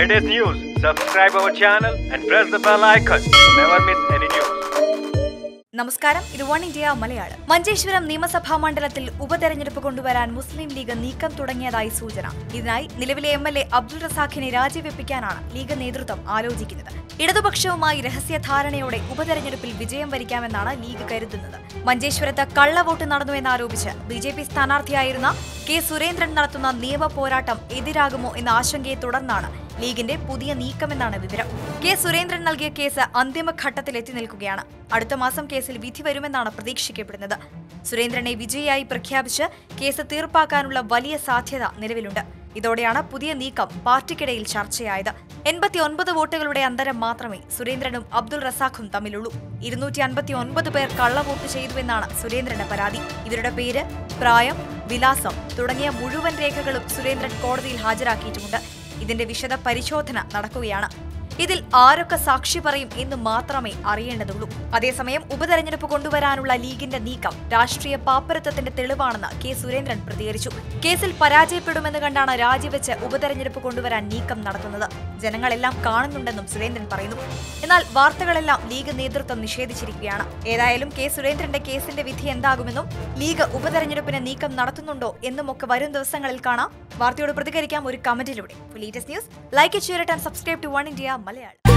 latest news, subscribe our channel and press the bell icon to never miss any news. നമസ്കാരം, ഇത് Oneindia Malayalam. Manjeshwaram നിയമസഭാ മണ്ഡലത്തിൽ ഉപതെരഞ്ഞെടുപ്പ് കൊണ്ടുവരാൻ മുസ്ലിം ലീഗ് നീക്കം തുടങ്ങിയതായി സൂചന. ഇതിനായി നിലവിലെ MLA അബ്ദുൾ റസാഖിനെ രാജിവെപ്പിക്കാനാണ് ലീഗ് നേതൃത്വം ആലോചിക്കുന്നത്. ഇടതുപക്ഷവുമായി രഹസ്യധാരണയോടെ ഉപതെരഞ്ഞെടുപ്പിൽ വിജയം വരിക്കാമെന്നാണ് ലീഗ് കരുതുന്നത്. മഞ്ചേശ്വരത്ത് കള്ളവോട്ട് നടന്നുവെന്നാരോപിച്ച് BJP സ്ഥാനാർത്ഥിയായിരുന്ന K സുരേന്ദ്രൻ നടത്തുന്ന നിയമ പോരാട്ടം എതിരാകുമോ എന്ന ആശങ്കയെ തുടർന്നാണ് ലീഗിന്റെ പുതിയ നീക്കമെന്നാണ് വിവരം. K സുരേന്ദ്രൻ നൽകിയ കേസ് അന്തിമഘട്ടത്തിലെത്തി നിൽക്കുകയാണ്. അടുത്ത മാസം കേസിൽ വിധി വരുമെന്നാണ് പ്രതീക്ഷിക്കപ്പെടുന്നത്. സുരേന്ദ്രനെ വിജയിയായി പ്രഖ്യാപിച്ച് കേസ് തീർപ്പാക്കാനുള്ള വലിയ സാധ്യത നിലവിലുണ്ട്. ഇതോടെയാണ് പുതിയ നീക്കം പാർട്ടിക്കിടയിൽ ചർച്ചയായത്. 89 വോട്ടുകളുടെ അന്തരം മാത്രമേ സുരേന്ദ്രനും അബ്ദുൾ റസാഖും തമ്മിലുള്ളൂ. 259 പേർ കള്ളവോട്ട് ചെയ്തുവെന്നാണ് സുരേന്ദ്രന്റെ പരാതി. ഇവരുടെ പേര്, പ്രായം, വിലാസം തുടങ്ങിയ മുഴുവൻ രേഖകളും സുരേന്ദ്രൻ കോടതിയിൽ ഹാജരാക്കിയിട്ടുമുണ്ട്. ഇതിന്റെ വിശദ പരിശോധന നടക്കുകയാണ്. ഇതിൽ ആരൊക്കെ സാക്ഷി പറയും എന്ന് മാത്രമേ അറിയേണ്ടതുള്ളൂ. അതേസമയം ഉപതെരഞ്ഞെടുപ്പ് കൊണ്ടുവരാനുള്ള ലീഗിന്റെ നീക്കം രാഷ്ട്രീയ പാപ്പരത്വത്തിന്റെ തെളിവാണെന്ന് K സുരേന്ദ്രൻ പ്രതികരിച്ചു. കേസിൽ പരാജയപ്പെടുമെന്ന് കണ്ടാണ് രാജിവെച്ച് ഉപതെരഞ്ഞെടുപ്പ് കൊണ്ടുവരാൻ നീക്കം നടത്തുന്നത്. ജനങ്ങളെല്ലാം കാണുന്നുണ്ടെന്നും സുരേന്ദ്രൻ പറയുന്നു. എന്നാൽ വാർത്തകളെല്ലാം ലീഗ് നേതൃത്വം നിഷേധിച്ചിരിക്കുകയാണ്. ഏതായാലും K സുരേന്ദ്രന്റെ കേസിന്റെ വിധി എന്താകുമെന്നും ലീഗ് ഉപതെരഞ്ഞെടുപ്പിന് നീക്കം നടത്തുന്നുണ്ടോ എന്നുമൊക്കെ വരും ദിവസങ്ങളിൽ കാണാം. വാർത്തയോട് പ്രതികരിക്കാം ഒരു കമന്റിലൂടെ. For latest news, like it, share it and subscribe to Oneindia Malayalam.